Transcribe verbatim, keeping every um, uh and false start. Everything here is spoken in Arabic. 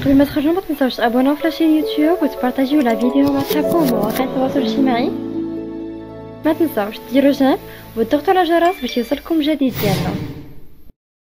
قبل ما تخرجوا ما تنساوش تابوناو في لاشين يوتيوب وتبارطاجيو لا فيديو مع صحابكم ومواقع التواصل الاجتماعي. ما تنساوش ديروا جيم وتضغطوا على الجرس باش يوصلكم جديد ديالنا.